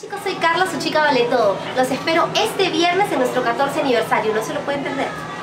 Chicos, soy Carla, su chica vale todo. Los espero este viernes en nuestro 14 aniversario, no se lo pueden perder.